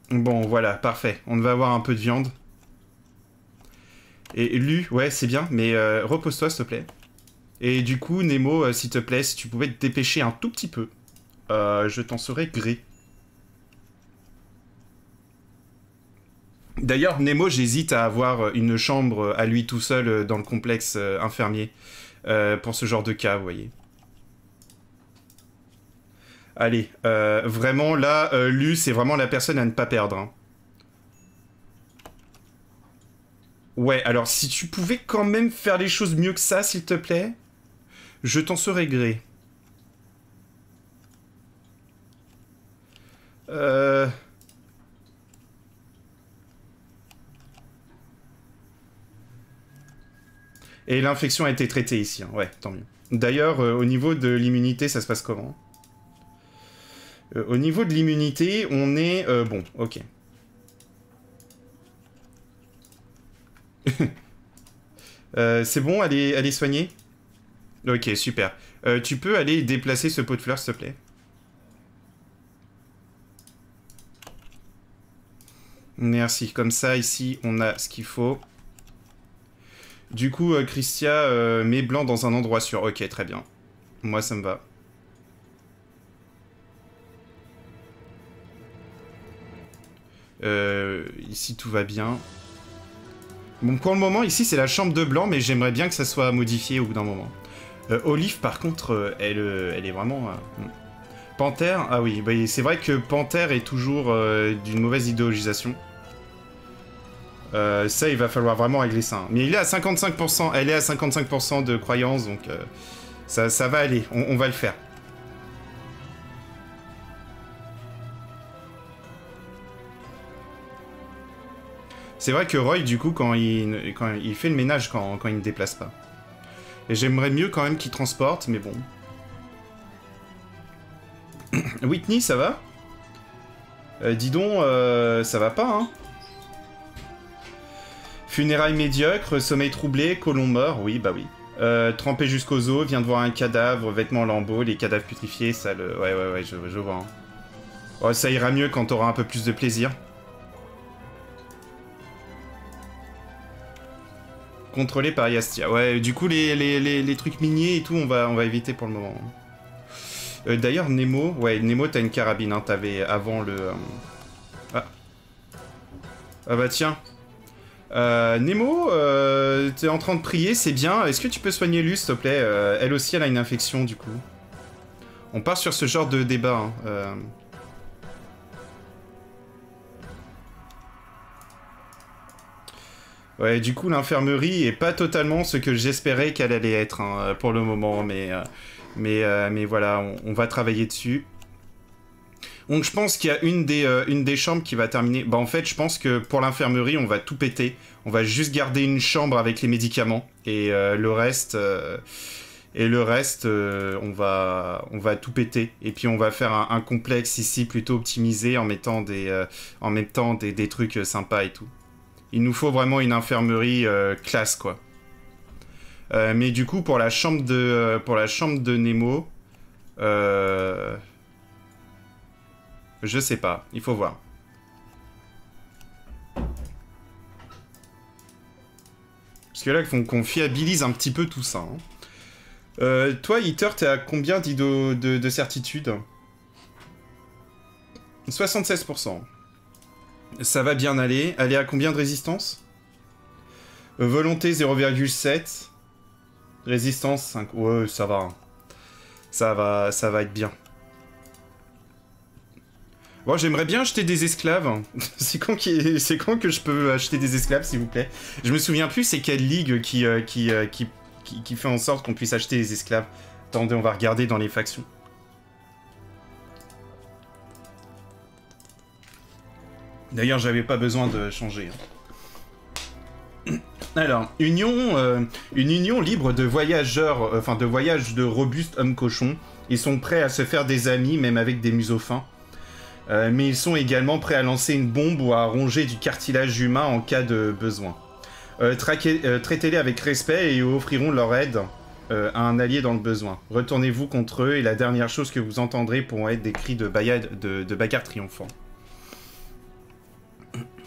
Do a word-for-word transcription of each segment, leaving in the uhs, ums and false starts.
Bon, voilà, parfait. On va avoir un peu de viande. Et Lu, ouais, c'est bien, mais euh, repose-toi, s'il te plaît. Et du coup, Nemo, euh, s'il te plaît, si tu pouvais te dépêcher un tout petit peu, euh, je t'en serais gré. D'ailleurs, Nemo, j'hésite à avoir une chambre à lui tout seul dans le complexe euh, infirmier. Euh, pour ce genre de cas, vous voyez. Allez, euh, vraiment, là, euh, Lu, c'est vraiment la personne à ne pas perdre. Hein. Ouais, alors, si tu pouvais quand même faire les choses mieux que ça, s'il te plaît, je t'en serais gré. Euh... Et l'infection a été traitée ici, hein. Ouais, tant mieux. D'ailleurs, euh, au niveau de l'immunité, ça se passe comment? euh, Au niveau de l'immunité, on est... Euh, bon, ok. euh, c'est bon, allez, allez soigner. Ok, super. Euh, tu peux aller déplacer ce pot de fleurs, s'il te plaît? Merci, comme ça, ici, on a ce qu'il faut. Du coup, euh, Christia euh, met blanc dans un endroit sûr. Ok, très bien. Moi, ça me va. Euh, ici, tout va bien. Bon, pour le moment, ici, c'est la chambre de blanc, mais j'aimerais bien que ça soit modifié au bout d'un moment. Euh, Olive, par contre, euh, elle, euh, elle est vraiment... Euh... Panthère, ah oui, bah, c'est vrai que Panthère est toujours euh, d'une mauvaise idéologisation. Euh, ça, il va falloir vraiment régler ça. Hein. Mais il est à cinquante-cinq pour cent, elle est à cinquante-cinq pour cent de croyance, donc euh, ça, ça va aller, on, on va le faire. C'est vrai que Roy, du coup, quand il, quand il fait le ménage quand, quand il ne déplace pas. Et j'aimerais mieux quand même qu'il transporte, mais bon. Whitney, ça va? euh, Dis donc, euh, ça va pas, hein? Funérailles médiocres, sommeil troublé, colon mort, oui, bah oui. Euh, trempé jusqu'aux os, vient de voir un cadavre, vêtements en lambeaux, les cadavres putrifiés, ça le... Ouais, ouais, ouais, je, je vois. Hein. Oh, ça ira mieux quand t'auras un peu plus de plaisir. Contrôlé par Yastia. Ouais, du coup, les, les, les, les trucs miniers et tout, on va, on va éviter pour le moment. Euh, D'ailleurs, Nemo... Ouais, Nemo, t'as une carabine, hein, t'avais avant le... Euh... Ah. Ah bah tiens. Euh, Nemo, euh, t'es en train de prier, c'est bien. Est-ce que tu peux soigner Luce, s'il te plaît? euh, Elle aussi, elle a une infection, du coup. On part sur ce genre de débat. Hein. Euh... Ouais, du coup, l'infirmerie est pas totalement ce que j'espérais qu'elle allait être hein, pour le moment, mais, euh, mais, euh, mais voilà, on, on va travailler dessus. Donc je pense qu'il y a une des, euh, une des chambres qui va terminer. Bah en fait, je pense que pour l'infirmerie, on va tout péter. On va juste garder une chambre avec les médicaments. Et euh, le reste, euh, et le reste euh, on, va, on va tout péter. Et puis on va faire un, un complexe ici plutôt optimisé en mettant des, euh, en mettant des, des trucs sympas et tout. Il nous faut vraiment une infirmerie euh, classe, quoi. Euh, mais du coup, pour la chambre de, euh, pour la chambre de Nemo... Euh... Je sais pas, il faut voir. Parce que là, il faut qu'on fiabilise un petit peu tout ça. Hein. Euh, toi, Hitter, t'es à combien de, de, de certitude? soixante-seize pour cent. Ça va bien aller. Elle est à combien de résistance? euh, Volonté zéro virgule sept. Résistance cinq. Ouais, ça va. Ça va, ça va être bien. Bon, j'aimerais bien acheter des esclaves. C'est quand, qui... c'est quand que je peux acheter des esclaves, s'il vous plaît? Je me souviens plus c'est quelle ligue qui, euh, qui, euh, qui, qui, qui fait en sorte qu'on puisse acheter des esclaves. Attendez, on va regarder dans les factions. D'ailleurs, j'avais pas besoin de changer. Alors, union, euh, une union libre de voyageurs, euh, enfin de voyages de robustes hommes cochons. Ils sont prêts à se faire des amis, même avec des museaux fins. Euh, mais ils sont également prêts à lancer une bombe ou à ronger du cartilage humain en cas de besoin. Euh, euh, Traitez-les avec respect et offriront leur aide euh, à un allié dans le besoin. Retournez-vous contre eux et la dernière chose que vous entendrez pourront être des cris de, de, de bagarre triomphant.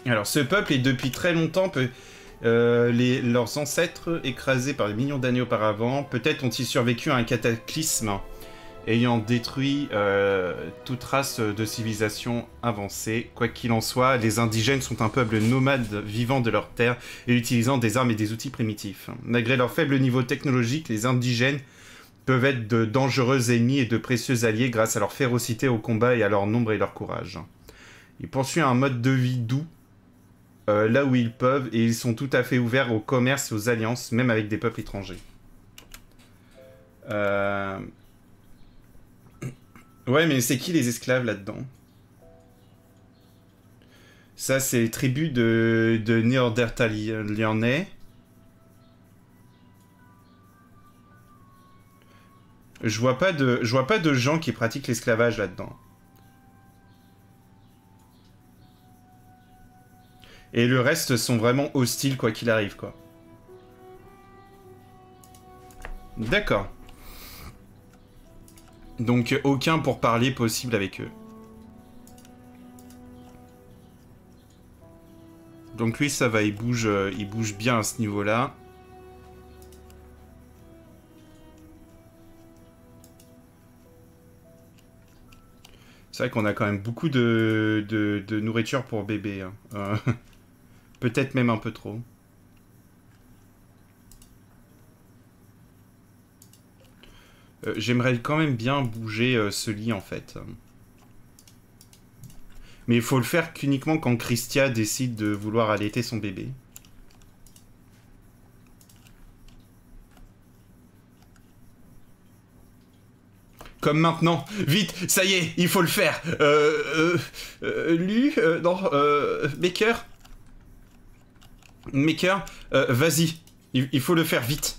Alors, ce peuple est depuis très longtemps... Peu... Euh, les, leurs ancêtres, écrasés par des millions d'années auparavant, peut-être ont-ils survécu à un cataclysme ayant détruit euh, toute race de civilisation avancée. Quoi qu'il en soit, les indigènes sont un peuple nomade vivant de leur terre et utilisant des armes et des outils primitifs. Malgré leur faible niveau technologique, les indigènes peuvent être de dangereux ennemis et de précieux alliés grâce à leur férocité au combat et à leur nombre et leur courage. Ils poursuivent un mode de vie doux, Euh, là où ils peuvent, et ils sont tout à fait ouverts au commerce et aux alliances, même avec des peuples étrangers. Euh... Ouais, mais c'est qui les esclaves là-dedans? Ça, c'est les tribus de, de Néandertalienais. Je vois pas de, je vois pas de gens qui pratiquent l'esclavage là-dedans. Et le reste sont vraiment hostiles quoi qu'il arrive, quoi. D'accord. Donc aucun pourparler possible avec eux. Donc lui ça va, il bouge, euh, il bouge bien à ce niveau-là. C'est vrai qu'on a quand même beaucoup de, de, de nourriture pour bébé. Hein. Euh, Peut-être même un peu trop. Euh, J'aimerais quand même bien bouger euh, ce lit en fait. Mais il faut le faire qu'uniquement quand Christia décide de vouloir allaiter son bébé. Comme maintenant. Vite, ça y est, il faut le faire. Euh, euh, euh, Lu, euh, non, euh, Maker. Maker, euh, vas-y. Il, il faut le faire vite.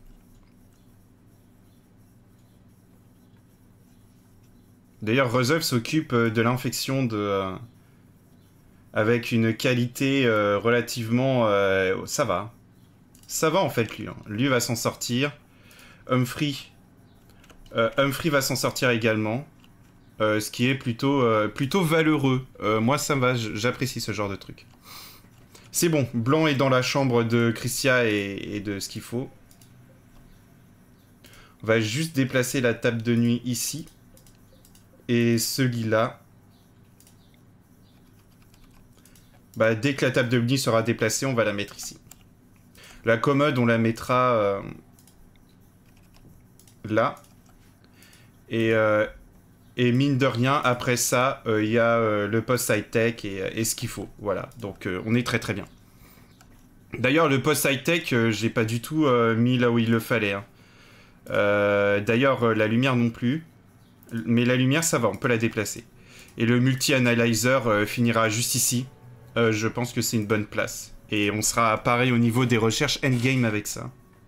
D'ailleurs, Resolve s'occupe de l'infection de... Euh, avec une qualité euh, relativement... Euh, ça va. Ça va en fait, lui. Hein. Lui va s'en sortir. Humphrey... Euh, Humphrey va s'en sortir également. Euh, ce qui est plutôt, euh, plutôt valeureux. Euh, moi, ça me va. J'apprécie ce genre de truc. C'est bon. Blanc est dans la chambre de Christia et, et de ce qu'il faut. On va juste déplacer la table de nuit ici. Et ce lit-là. Bah, dès que la table de nuit sera déplacée, on va la mettre ici. La commode, on la mettra euh, là. Et, euh, et mine de rien, après ça, il euh, y a euh, le post high-tech et, et ce qu'il faut. Voilà, donc euh, on est très très bien. D'ailleurs, le post high-tech, euh, j'ai pas du tout euh, mis là où il le fallait. Hein. Euh, D'ailleurs, euh, la lumière non plus. Mais la lumière, ça va, on peut la déplacer. Et le multi-analyzer euh, finira juste ici. Euh, je pense que c'est une bonne place. Et on sera pareil au niveau des recherches endgame avec ça.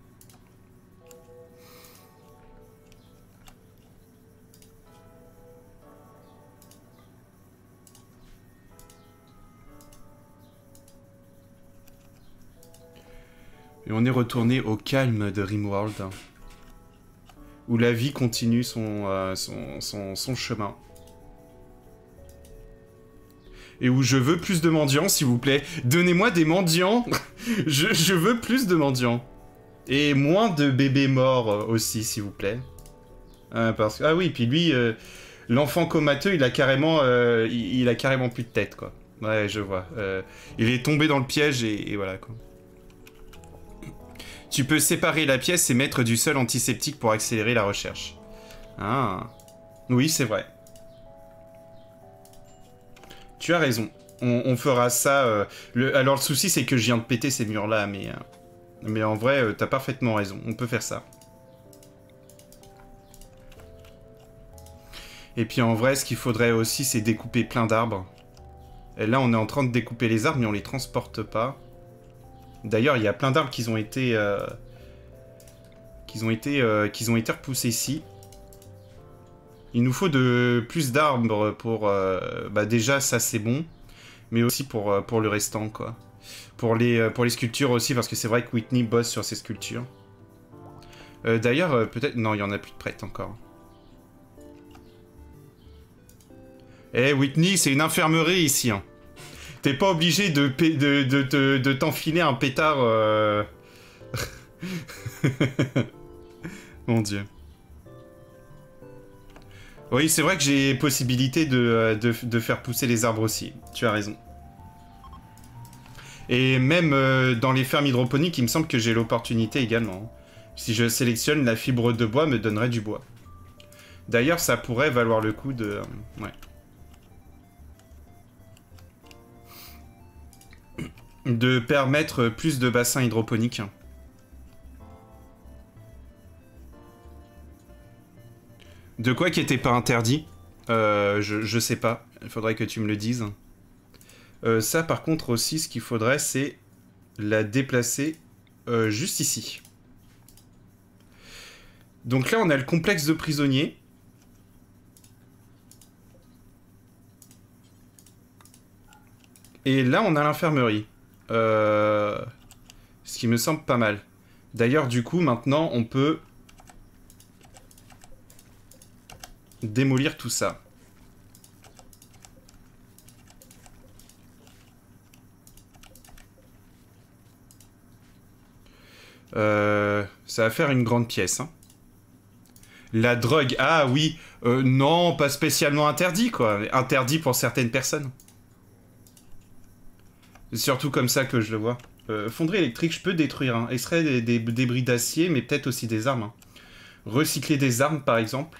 Et on est retourné au calme de Rimworld. Où la vie continue son, euh, son, son, son chemin. Et où je veux plus de mendiants, s'il vous plaît. Donnez-moi des mendiants. je, je veux plus de mendiants. Et moins de bébés morts euh, aussi, s'il vous plaît. Euh, parce que... Ah oui, puis lui, euh, l'enfant comateux, il a carrément, euh, il, il a carrément plus de tête, quoi. Ouais, je vois. Euh, il est tombé dans le piège et, et voilà, quoi. Tu peux séparer la pièce et mettre du sol antiseptique pour accélérer la recherche. Ah. Oui, c'est vrai. Tu as raison. On, on fera ça. Euh, le... Alors, le souci, c'est que je viens de péter ces murs-là, mais... Euh, mais en vrai, euh, t'as parfaitement raison. On peut faire ça. Et puis, en vrai, ce qu'il faudrait aussi, c'est découper plein d'arbres. Et là, on est en train de découper les arbres, mais on les transporte pas. D'ailleurs, il y a plein d'arbres qui ont été... Euh, qui ont été, euh, qui ont été repoussés ici. Il nous faut de plus d'arbres pour... Euh, bah déjà, ça c'est bon. Mais aussi pour, euh, pour le restant, quoi. Pour les, euh, pour les sculptures aussi, parce que c'est vrai que Whitney bosse sur ses sculptures. Euh, D'ailleurs, euh, peut-être... Non, il n'y en a plus de prêtes encore. Eh, hey, Whitney, c'est une infirmerie ici, hein. T'es pas obligé de, de, de, de, de t'enfiler un pétard... Euh... Mon Dieu. Oui, c'est vrai que j'ai possibilité de, de, de faire pousser les arbres aussi. Tu as raison. Et même euh, dans les fermes hydroponiques, il me semble que j'ai l'opportunité également. Si je sélectionne la fibre de bois, me donnerait du bois. D'ailleurs, ça pourrait valoir le coup de... Ouais. De permettre plus de bassins hydroponiques. De quoi qui était pas interdit euh, je, je sais pas. Il faudrait que tu me le dises. Euh, ça, par contre, aussi, ce qu'il faudrait, c'est la déplacer euh, juste ici. Donc là, on a le complexe de prisonniers. Et là, on a l'infirmerie. Euh... Ce qui me semble pas mal. D'ailleurs, du coup, maintenant, on peut... démolir tout ça. Euh, ça va faire une grande pièce. Hein. La drogue, ah oui, euh, non, pas spécialement interdit, quoi. Interdit pour certaines personnes. C'est surtout comme ça que je le vois. Euh, fonderie électrique, je peux détruire. Hein. Extrait des, des débris d'acier, mais peut-être aussi des armes. Hein. Recycler des armes, par exemple.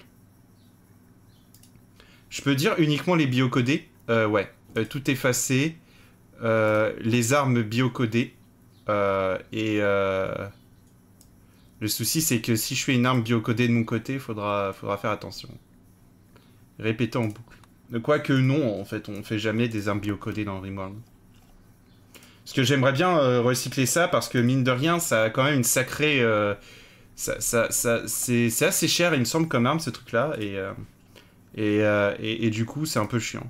Je peux dire uniquement les biocodés. Euh, ouais, euh, tout effacé. Euh, les armes biocodées. Euh, et... Euh... Le souci, c'est que si je fais une arme biocodée de mon côté, il faudra, faudra faire attention. Répéter en boucle. Quoique non, en fait, on fait jamais des armes biocodées dans Rimworld. Parce que j'aimerais bien euh, recycler ça, parce que mine de rien, ça a quand même une sacrée... Euh, ça, ça, ça, c'est assez cher, il me semble, comme arme, ce truc-là. Et, euh, et, euh, et, et du coup, c'est un peu chiant.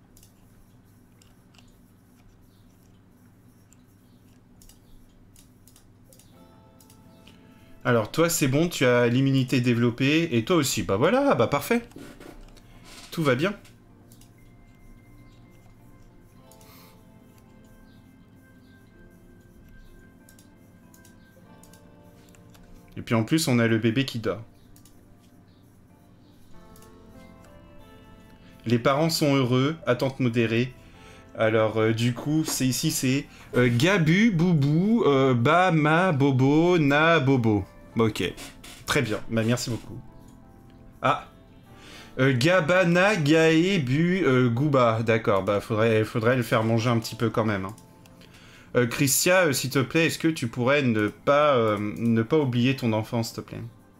Alors, toi, c'est bon, tu as l'immunité développée, et toi aussi. Bah voilà, bah parfait. Tout va bien. Et puis en plus, on a le bébé qui dort. Les parents sont heureux, attente modérée. Alors, euh, du coup, c'est ici, c'est euh, Gabu, Boubou, euh, Ba, Ma, Bobo, Na, Bobo. Ok, très bien, bah merci beaucoup. Ah, euh, Gabana, Gae, Bu, euh, Gouba, d'accord, bah faudrait, faudrait le faire manger un petit peu quand même. Hein. Euh, Christia, euh, s'il te plaît, est-ce que tu pourrais ne pas, euh, ne pas oublier ton enfant, s'il te plaît?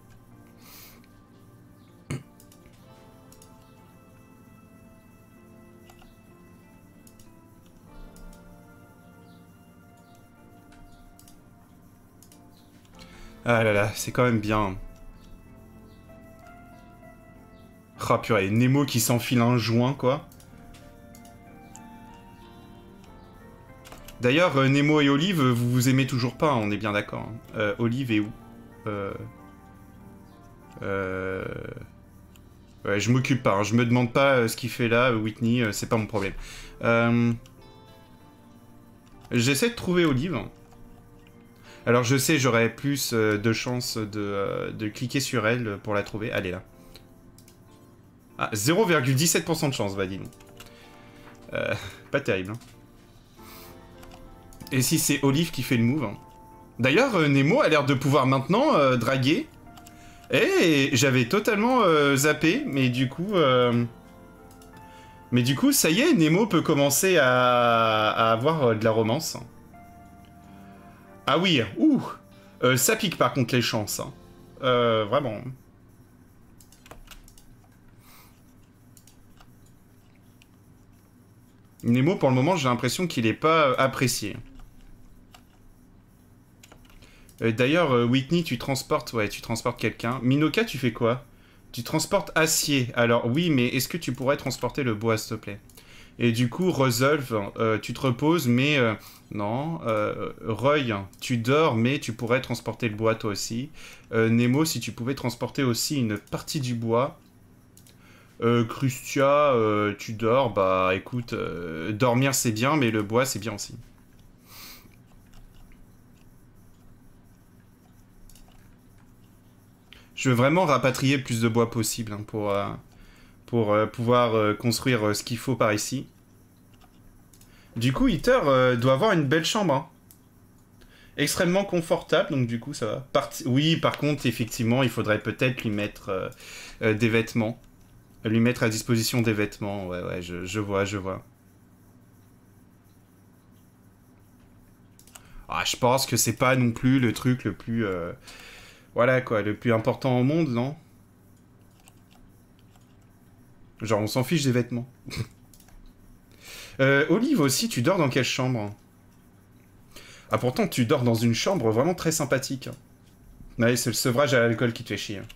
Ah là là, c'est quand même bien. Ah purée, Nemo qui s'enfile un joint, quoi. D'ailleurs, euh, Nemo et Olive, vous vous aimez toujours pas, hein, on est bien d'accord. Hein. Euh, Olive est où euh... Euh... Ouais, je m'occupe pas, hein. Je me demande pas euh, ce qu'il fait là, Whitney, euh, c'est pas mon problème. Euh... J'essaie de trouver Olive. Alors je sais, j'aurais plus euh, de chances de, euh, de cliquer sur elle pour la trouver. Elle est là. Ah, zéro virgule dix-sept pour cent de chance, va dire. Euh, pas terrible. Hein. Et si c'est Olive qui fait le move. Hein. D'ailleurs, euh, Nemo a l'air de pouvoir maintenant euh, draguer. Et j'avais totalement euh, zappé, mais du coup... Euh... Mais du coup, ça y est, Nemo peut commencer à, à avoir euh, de la romance. Ah oui, ouh euh, ça pique par contre les chances. Hein. Euh, vraiment. Nemo, pour le moment, j'ai l'impression qu'il n'est pas euh, apprécié. Euh, D'ailleurs, euh, Whitney, tu transportes... Ouais, tu transportes quelqu'un. Minoka, tu fais quoi? Tu transportes acier. Alors, oui, mais est-ce que tu pourrais transporter le bois, s'il te plaît? Et du coup, Resolve, euh, tu te reposes, mais... Euh, non. Euh, Roy, tu dors, mais tu pourrais transporter le bois, toi aussi. Euh, Nemo, si tu pouvais transporter aussi une partie du bois... Euh, Crustia, euh, tu dors, bah écoute, euh, dormir c'est bien, mais le bois c'est bien aussi. Je veux vraiment rapatrier le plus de bois possible hein, pour, euh, pour euh, pouvoir euh, construire euh, ce qu'il faut par ici. Du coup, Hither euh, doit avoir une belle chambre. Hein. Extrêmement confortable, donc du coup ça va. Part... Oui, par contre, effectivement, il faudrait peut-être lui mettre euh, euh, des vêtements. Lui mettre à disposition des vêtements, ouais, ouais, je, je vois, je vois. Ah, je pense que c'est pas non plus le truc le plus... Euh... Voilà, quoi, le plus important au monde, non? Genre, on s'en fiche des vêtements. euh, Olive aussi, tu dors dans quelle chambre? Ah, pourtant, tu dors dans une chambre vraiment très sympathique. Ouais, c'est le sevrage à l'alcool qui te fait chier.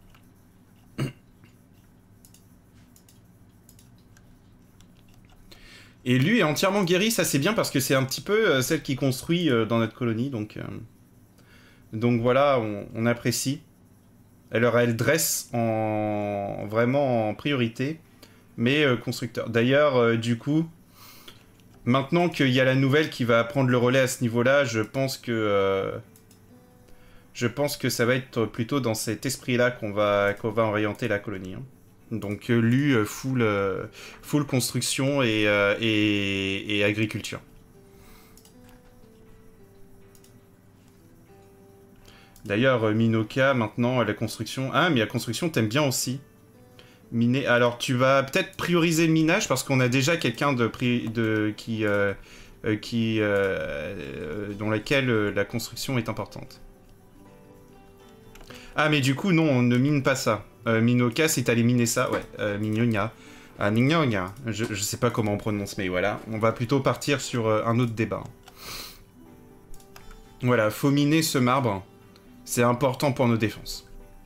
Et lui est entièrement guéri, ça c'est bien parce que c'est un petit peu euh, celle qui construit euh, dans notre colonie, donc... Euh... Donc voilà, on, on apprécie. Alors elle dresse en... vraiment en priorité, mais euh, constructeur. D'ailleurs, euh, du coup... Maintenant qu'il y a la nouvelle qui va prendre le relais à ce niveau-là, je pense que... Euh, je pense que ça va être plutôt dans cet esprit-là qu'on va, qu'on va orienter la colonie. Hein. Donc euh, lui, euh, full, euh, full construction et, euh, et, et agriculture. D'ailleurs, euh, Minoka, maintenant, la construction... Ah, mais la construction, t'aimes bien aussi. Miner. Alors, tu vas peut-être prioriser le minage parce qu'on a déjà quelqu'un de, pri... de qui, euh, euh, qui euh, euh, dans laquelle euh, la construction est importante. Ah, mais du coup, non, on ne mine pas ça. Euh, Minoka, c'est allé miner ça, ouais. Euh, Mignonia. Ah, Mignonia. Je, je sais pas comment on prononce, mais voilà. On va plutôt partir sur euh, un autre débat. Voilà, faut miner ce marbre. C'est important pour nos défenses.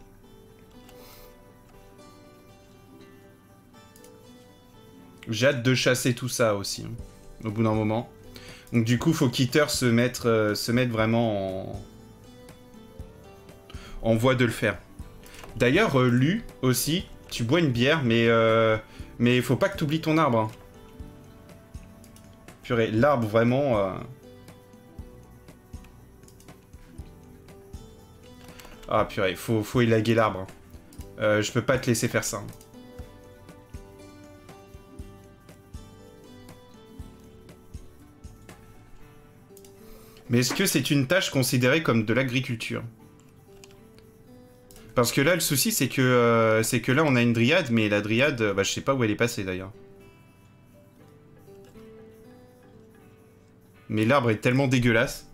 J'ai hâte de chasser tout ça aussi, hein, au bout d'un moment. Donc du coup, faut qu'Hitter se mette, euh, se mette vraiment en... en voie de le faire. D'ailleurs, euh, Lu, aussi, tu bois une bière, mais euh, mais faut pas que tu oublies ton arbre. Hein. Purée, l'arbre, vraiment... Euh... Ah purée, faut, faut élaguer l'arbre. Euh, je peux pas te laisser faire ça. Hein. Mais est-ce que c'est une tâche considérée comme de l'agriculture? Parce que là, le souci, c'est que, euh, c'est que là, on a une dryade, mais la dryade, euh, bah, je sais pas où elle est passée, d'ailleurs. Mais l'arbre est tellement dégueulasse.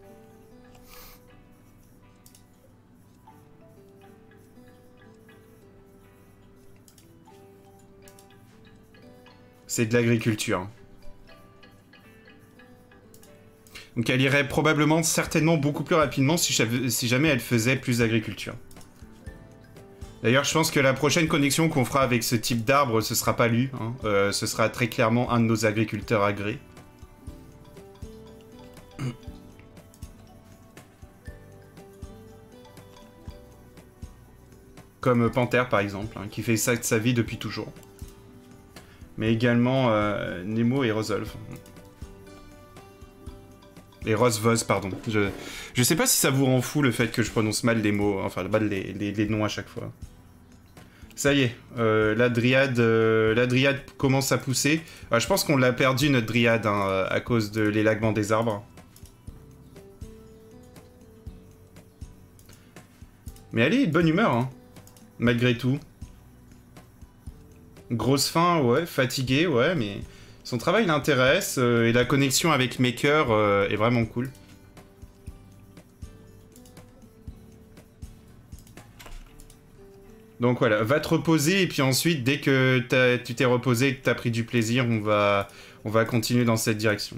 C'est de l'agriculture. Donc elle irait probablement, certainement, beaucoup plus rapidement si, si jamais elle faisait plus d'agriculture. D'ailleurs, je pense que la prochaine connexion qu'on fera avec ce type d'arbre, ce sera pas lui. Hein. Euh, ce sera très clairement un de nos agriculteurs agréés. Comme Panther, par exemple, hein, qui fait ça de sa vie depuis toujours. Mais également euh, Nemo et Rosolve. Et Rosvoz, pardon. Je, je sais pas si ça vous rend fou le fait que je prononce mal les mots, enfin les, les, les noms à chaque fois. Ça y est, euh, la dryade, euh, la dryade commence à pousser. Ah, je pense qu'on l'a perdu notre dryade hein, à cause de l'élaguement des arbres. Mais elle est de bonne humeur, hein, malgré tout. Grosse faim, ouais, fatiguée, ouais, mais son travail l'intéresse euh, et la connexion avec Maker euh, est vraiment cool. Donc voilà, va te reposer et puis ensuite, dès que tu t'es reposé et que t'as pris du plaisir, on va, on va continuer dans cette direction.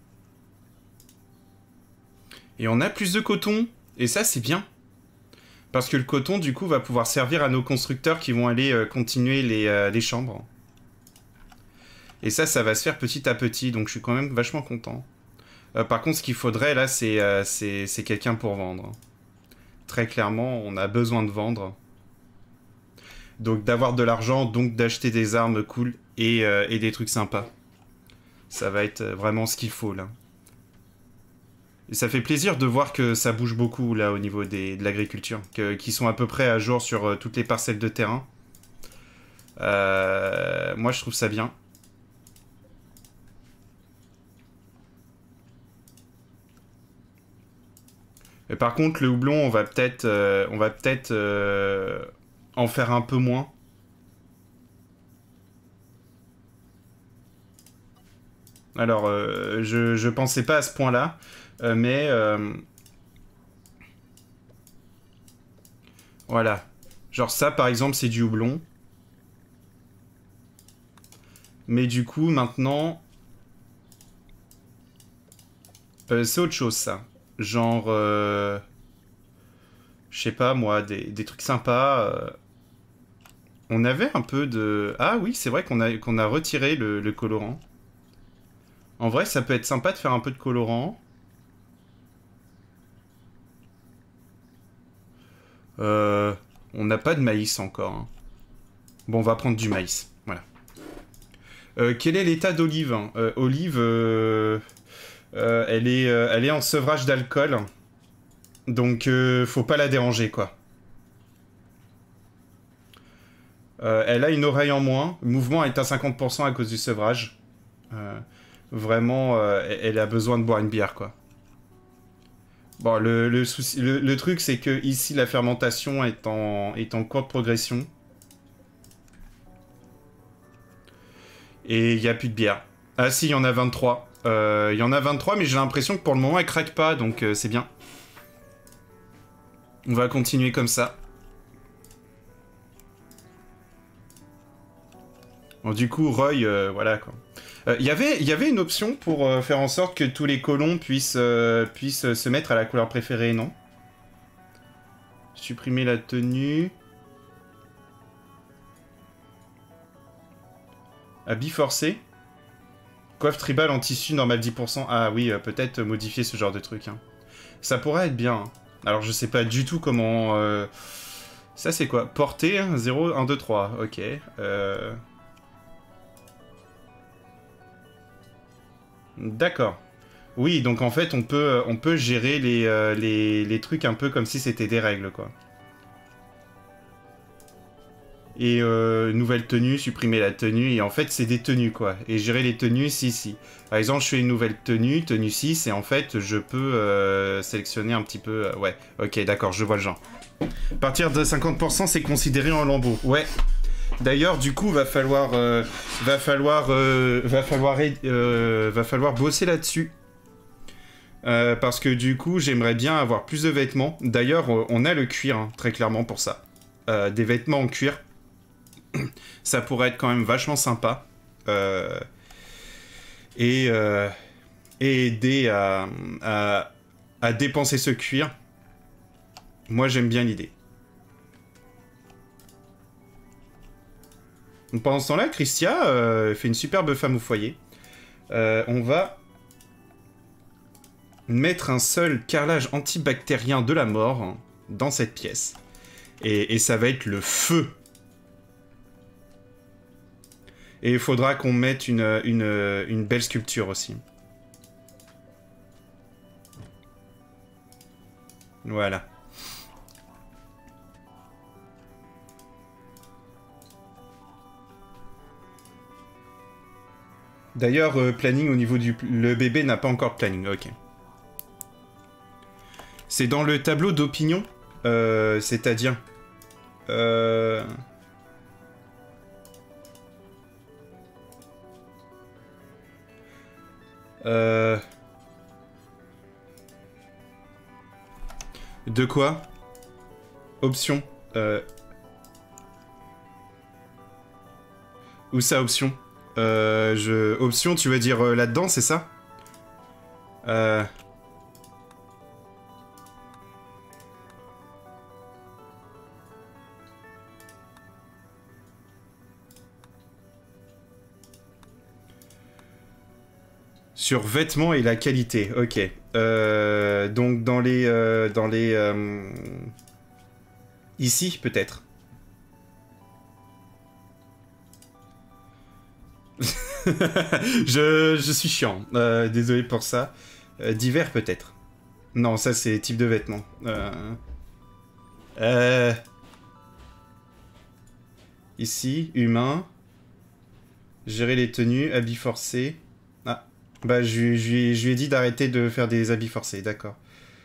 Et on a plus de coton, et ça c'est bien. Parce que le coton, du coup, va pouvoir servir à nos constructeurs qui vont aller euh, continuer les, euh, les chambres. Et ça, ça va se faire petit à petit, donc je suis quand même vachement content. Euh, par contre, ce qu'il faudrait, là, c'est euh, c'est quelqu'un pour vendre. Très clairement, on a besoin de vendre. Donc d'avoir de l'argent, donc d'acheter des armes cool et, euh, et des trucs sympas. Ça va être vraiment ce qu'il faut, là. Et ça fait plaisir de voir que ça bouge beaucoup, là, au niveau des, de l'agriculture. Qui sont à peu près à jour sur euh, toutes les parcelles de terrain. Euh, moi, je trouve ça bien. Et par contre, le houblon, on va peut-être euh, on va peut-être euh, en faire un peu moins. Alors, euh, je, je pensais pas à ce point-là, euh, mais... Euh, voilà. Genre ça, par exemple, c'est du houblon. Mais du coup, maintenant... Euh, c'est autre chose, ça. Genre... Euh, je sais pas, moi, des, des trucs sympas. Euh, on avait un peu de... Ah oui, c'est vrai qu'on a, qu'on a retiré le, le colorant. En vrai, ça peut être sympa de faire un peu de colorant. Euh, on n'a pas de maïs encore. Hein. Bon, on va prendre du maïs. Voilà. Euh, quel est l'état d'Olive hein euh, Olive, euh, euh, elle, est, euh, elle est en sevrage d'alcool. Donc, euh, faut pas la déranger, quoi. Euh, elle a une oreille en moins. Le mouvement est à cinquante pour cent à cause du sevrage. Euh, vraiment, euh, elle a besoin de boire une bière, quoi. Bon, le, le, souci, le, le truc, c'est que ici, la fermentation est en, est en courte progression. Et il n'y a plus de bière. Ah si, il y en a vingt-trois. Euh, il y en a vingt-trois, mais j'ai l'impression que pour le moment, elle craque pas, donc euh, c'est bien. On va continuer comme ça. Bon, du coup, Roy, euh, voilà, quoi. Il euh, y, avait, y avait une option pour euh, faire en sorte que tous les colons puissent, euh, puissent se mettre à la couleur préférée, non? Supprimer la tenue. Habit forcé. Coiffe tribal en tissu, normal dix pour cent. Ah oui, euh, peut-être modifier ce genre de truc. Hein. Ça pourrait être bien. Hein. Alors, je sais pas du tout comment... Euh... Ça, c'est quoi? Portée, hein, zéro, un, deux, trois. Ok. Euh... D'accord. Oui, donc en fait, on peut, on peut gérer les, euh, les, les trucs un peu comme si c'était des règles, quoi. Et euh, nouvelle tenue, supprimer la tenue, et en fait, c'est des tenues, quoi. Et gérer les tenues, si, si. Par exemple, je fais une nouvelle tenue, tenue six, et en fait, je peux euh, sélectionner un petit peu... Euh, ouais, ok, d'accord, je vois le genre. À partir de cinquante pour cent, c'est considéré en lambeau. Ouais. D'ailleurs, du coup, va falloir, euh, va falloir, euh, va falloir, euh, va falloir bosser là-dessus. Euh, parce que du coup, j'aimerais bien avoir plus de vêtements. D'ailleurs, on a le cuir, hein, très clairement, pour ça. Euh, des vêtements en cuir. Ça pourrait être quand même vachement sympa. Euh, et, euh, et aider à, à, à dépenser ce cuir. Moi, j'aime bien l'idée. Pendant ce temps-là, Christia euh, fait une superbe femme au foyer. Euh, on va mettre un seul carrelage antibactérien de la mort dans cette pièce. Et, et ça va être le feu. Et il faudra qu'on mette une, une, une belle sculpture aussi. Voilà. D'ailleurs, euh, planning au niveau du... Le bébé n'a pas encore de planning, ok. C'est dans le tableau d'opinion, euh, c'est-à-dire... Euh... Euh... De quoi? Option. Euh... Où ça, option? Euh, je... Option, tu veux dire euh, là-dedans, c'est ça? Euh... Sur vêtements et la qualité, ok. Euh, donc dans les... Euh, dans les euh... Ici, peut-être. je, je suis chiant. Euh, désolé pour ça. Euh, Divers, peut-être. Non, ça, c'est type de vêtements. Euh... Euh... Ici, humain. Gérer les tenues, habits forcés. Ah, bah je, je, je lui ai dit d'arrêter de faire des habits forcés, d'accord.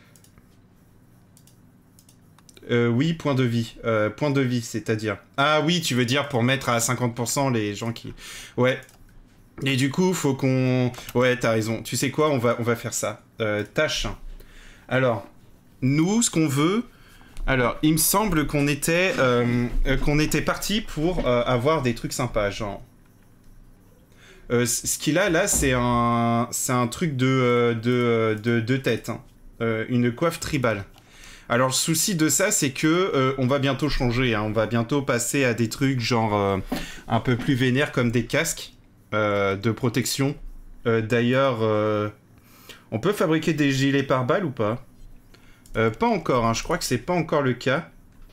Euh, oui, point de vie. Euh, point de vie, c'est-à-dire... Ah oui, tu veux dire pour mettre à cinquante pour cent les gens qui... Ouais. Et du coup, faut qu'on... Ouais, t'as raison. Tu sais quoi, on va, on va faire ça. Euh, tâche. Alors, nous, ce qu'on veut... Alors, il me semble qu'on était, euh, qu'on était parti pour euh, avoir des trucs sympas, genre... Euh, ce qu'il a là, c'est un, c'est un truc de, de, de, de tête, hein. Euh, une coiffe tribale. Alors le souci de ça, c'est que euh, on va bientôt changer, hein. On va bientôt passer à des trucs genre euh, un peu plus vénères comme des casques euh, de protection. Euh, D'ailleurs, euh, on peut fabriquer des gilets pare-balles ou pas? euh, Pas encore, hein. Je crois que c'est pas encore le cas.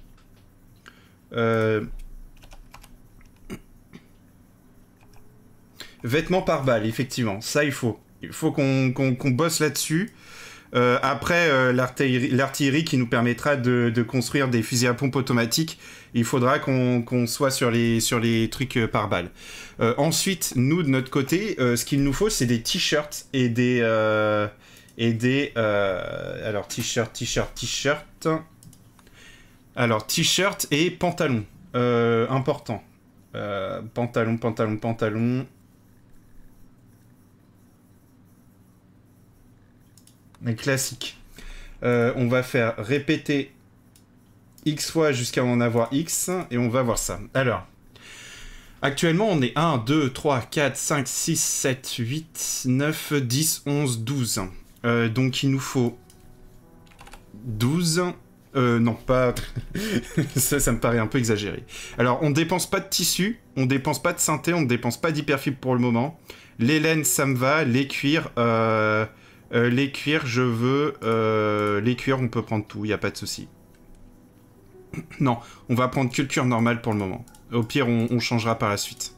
Euh... Vêtements par balle, effectivement. Ça, il faut. Il faut qu'on qu'on, qu'on bosse là-dessus. Euh, après, euh, l'artillerie qui nous permettra de, de construire des fusils à pompe automatiques, il faudra qu'on qu'on soit sur les, sur les trucs euh, par balle. Euh, ensuite, nous, de notre côté, euh, ce qu'il nous faut, c'est des t-shirts et des... Euh, et des... Euh, alors, t-shirt, t-shirt, t-shirt... Alors, t-shirt et pantalon. Euh, important. Euh, pantalon, pantalon, pantalon... Classique. Euh, on va faire répéter X fois jusqu'à en avoir X, et on va voir ça. Alors, actuellement, on est un, deux, trois, quatre, cinq, six, sept, huit, neuf, dix, onze, douze. Euh, donc, il nous faut douze. Euh, non, pas... ça, ça me paraît un peu exagéré. Alors, on dépense pas de tissu, on dépense pas de synthé, on ne dépense pas d'hyperfibre pour le moment. Les laines, ça me va. Les cuirs... Euh... Euh, les cuirs, je veux... Euh, les cuirs, on peut prendre tout, il n'y a pas de souci. Non, on va prendre que le cuir normal pour le moment. Au pire, on, on changera par la suite.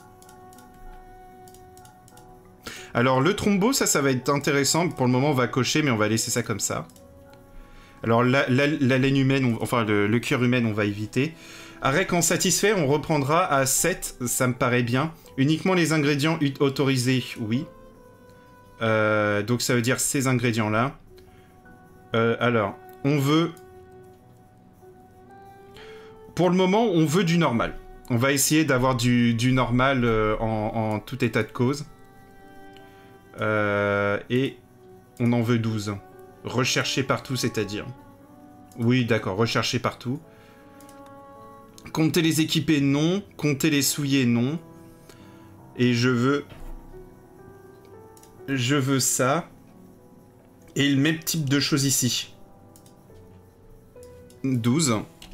Alors, le trombo, ça, ça va être intéressant. Pour le moment, on va cocher, mais on va laisser ça comme ça. Alors, la, la, la laine humaine, on, enfin, le, le cuir humain, on va éviter. Arrêt quand satisfait, on reprendra à sept, ça me paraît bien. Uniquement les ingrédients autorisés, oui. Euh, donc ça veut dire ces ingrédients-là. Euh, alors, on veut... Pour le moment, on veut du normal. On va essayer d'avoir du, du normal euh, en, en tout état de cause. Euh, et on en veut douze. Rechercher partout, c'est-à-dire... Oui, d'accord, rechercher partout. Compter les équipés, non. Compter les souillés, non. Et je veux... Je veux ça. Et le même type de choses ici. douze.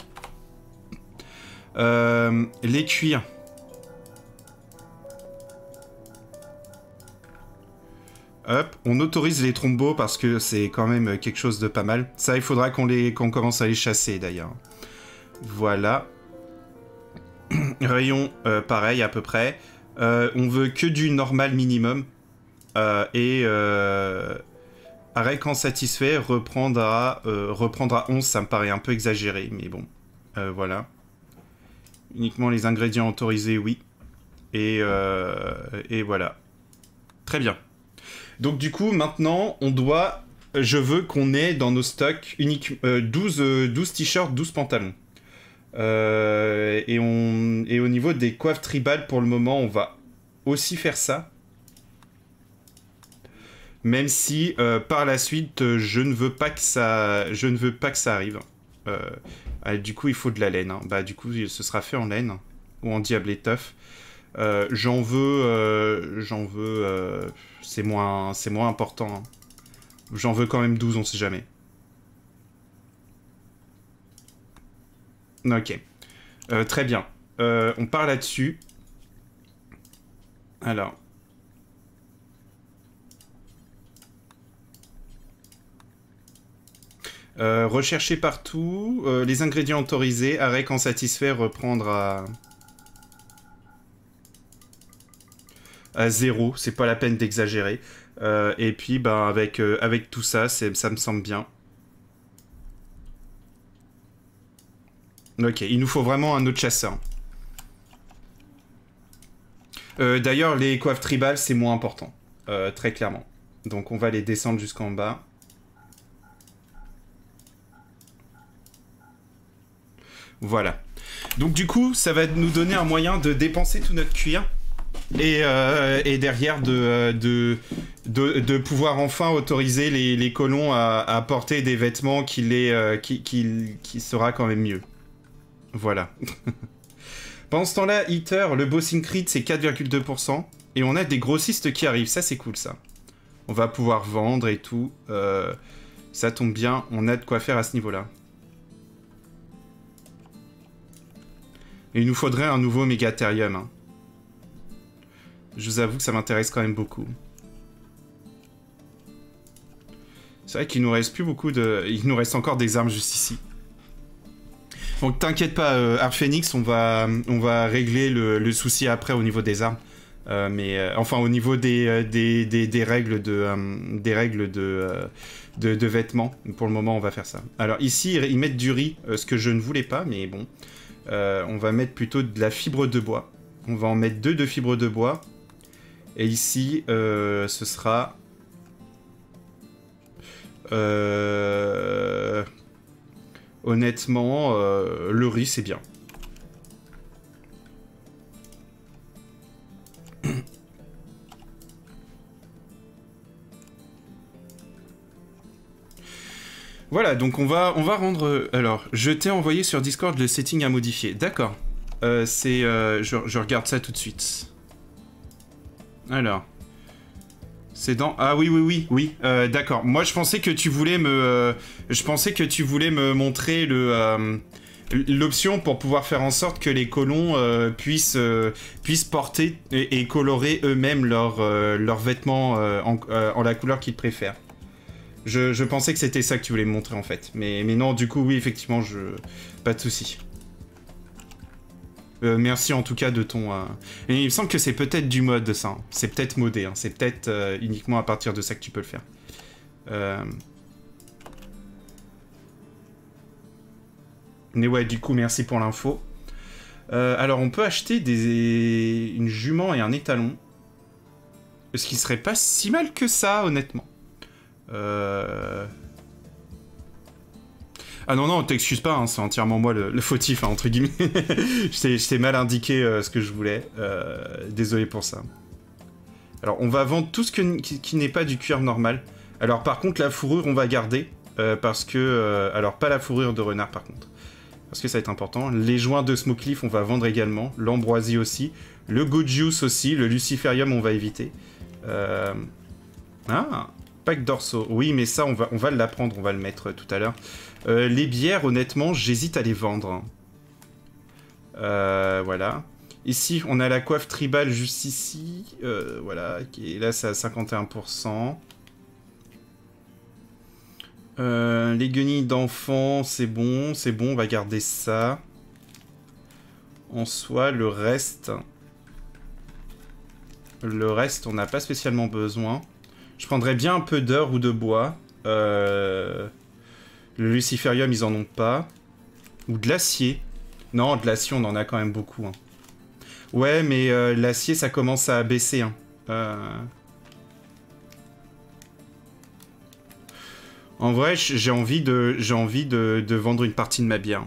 Euh, les cuirs. Hop, on autorise les trombos parce que c'est quand même quelque chose de pas mal. Ça, il faudra qu'on les, qu'on commence à les chasser d'ailleurs. Voilà. Rayon, euh, pareil à peu près. Euh, on veut que du normal minimum. Euh, et euh, arrêt quand satisfait, reprendre à, euh, reprendre à onze, ça me paraît un peu exagéré, mais bon, euh, voilà. Uniquement les ingrédients autorisés, oui. Et, euh, et voilà. Très bien. Donc du coup, maintenant, on doit... Je veux qu'on ait dans nos stocks unique, euh, douze, euh, douze t-shirts, douze pantalons. Euh, et, on, et au niveau des coiffes tribales, pour le moment, on va aussi faire ça. Même si euh, par la suite, euh, je ne veux pas que ça, je ne veux pas que ça arrive. Euh, euh, du coup, il faut de la laine. Hein. Bah, du coup, ce sera fait en laine ou en diable étoffe. Euh, j'en veux, euh, j'en veux. Euh, c'est moins, c'est moins important. Hein. J'en veux quand même douze, on sait jamais. Ok, euh, très bien. Euh, on part là-dessus. Alors. Euh, rechercher partout. Euh, les ingrédients autorisés. Arrêt quand satisfait. Reprendre à... à zéro. C'est pas la peine d'exagérer. Euh, et puis, bah, avec, euh, avec tout ça, ça me semble bien. Ok, il nous faut vraiment un autre chasseur. Euh, D'ailleurs, les coiffes tribales, c'est moins important. Euh, très clairement. Donc, on va les descendre jusqu'en bas. Voilà. Donc, du coup, ça va nous donner un moyen de dépenser tout notre cuir. Et, euh, et derrière, de, de, de, de pouvoir enfin autoriser les, les colons à, à porter des vêtements qui, les, euh, qui, qui, qui sera quand même mieux. Voilà. Pendant ce temps-là, Heater, le bossing crit, c'est quatre virgule deux pour cent. Et on a des grossistes qui arrivent. Ça, c'est cool, ça. On va pouvoir vendre et tout. Euh, ça tombe bien. On a de quoi faire à ce niveau-là. Et il nous faudrait un nouveau Mégatherium. Hein. Je vous avoue que ça m'intéresse quand même beaucoup. C'est vrai qu'il nous reste plus beaucoup de... Il nous reste encore des armes juste ici. Donc t'inquiète pas, euh, Arphénix, on va, on va régler le, le souci après au niveau des armes. Euh, mais euh, enfin au niveau des, euh, des, des, des règles de euh, des règles de, euh, de, de vêtements. Pour le moment, on va faire ça. Alors ici, ils mettent du riz, euh, ce que je ne voulais pas, mais bon. Euh, on va mettre plutôt de la fibre de bois. On va en mettre deux de fibre de bois. Et ici, euh, ce sera... Euh... Honnêtement, euh, le riz, c'est bien. Voilà, donc on va, on va rendre... Alors, je t'ai envoyé sur Discord le setting à modifier. D'accord. Euh, c'est... Euh, je, je regarde ça tout de suite. Alors... C'est dans... Ah oui, oui, oui, oui. Euh, D'accord. Moi, je pensais que tu voulais me... Euh, je pensais que tu voulais me montrer le... Euh, l'option pour pouvoir faire en sorte que les colons euh, puissent, euh, puissent porter et, et colorer eux-mêmes leurs euh, leurs vêtements euh, en, euh, en la couleur qu'ils préfèrent. Je, je pensais que c'était ça que tu voulais me montrer en fait. Mais, mais non, du coup, oui, effectivement, je... pas de souci. Euh, merci en tout cas de ton... Euh... Et il me semble que c'est peut-être du mode ça. Hein. C'est peut-être modé. Hein. C'est peut-être euh, uniquement à partir de ça que tu peux le faire. Euh... Mais ouais, du coup, merci pour l'info. Euh, alors, on peut acheter des... une jument et un étalon. Ce qui serait pas si mal que ça, honnêtement. Euh... Ah non, non, t'excuses pas, hein, c'est entièrement moi le, le fautif, hein, entre guillemets. Je t'ai mal indiqué euh, ce que je voulais. Euh, désolé pour ça. Alors, on va vendre tout ce que, qui, qui n'est pas du cuir normal. Alors, par contre, la fourrure, on va garder. Euh, parce que... Euh, alors, pas la fourrure de renard, par contre. Parce que ça va être important. Les joints de Smokeleaf, on va vendre également. L'ambroisie aussi. Le Gojuice aussi. Le Luciferium, on va éviter. Euh... Ah, pack dorsaux. Oui, mais ça, on va, on va l'apprendre. On va le mettre tout à l'heure. Euh, les bières, honnêtement, j'hésite à les vendre. Euh, voilà. Ici, on a la coiffe tribale juste ici. Euh, voilà. Et là, c'est à cinquante et un pour cent. Euh, les guenilles d'enfants, c'est bon. C'est bon, on va garder ça. En soi, le reste... Le reste, on n'a pas spécialement besoin. Je prendrais bien un peu d'or ou de bois. Euh... Le Luciferium, ils en ont pas. Ou de l'acier. Non, de l'acier, on en a quand même beaucoup. Hein. Ouais, mais euh, l'acier, ça commence à baisser. Hein. Euh... En vrai, j'ai envie, de, j'ai envie de, de vendre une partie de ma bière.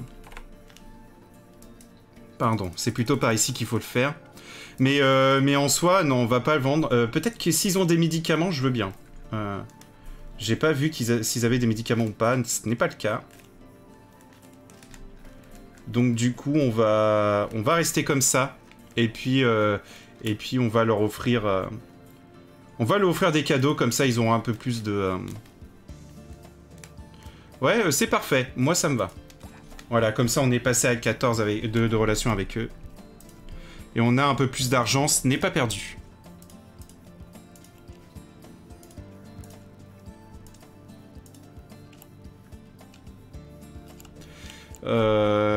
Pardon, c'est plutôt par ici qu'il faut le faire. Mais, euh, mais en soi, non, on va pas le vendre. Euh, Peut-être que s'ils ont des médicaments, je veux bien. Euh... J'ai pas vu qu'ils s'ils avaient des médicaments ou pas, ce n'est pas le cas. Donc du coup, on va, on va rester comme ça. Et puis, euh, et puis on va leur offrir... Euh, on va leur offrir des cadeaux, comme ça ils auront un peu plus de... Euh... Ouais, euh, c'est parfait, moi ça me va. Voilà, comme ça on est passé à quatorze avec, de, de relations avec eux. Et on a un peu plus d'argent, ce n'est pas perdu. Euh,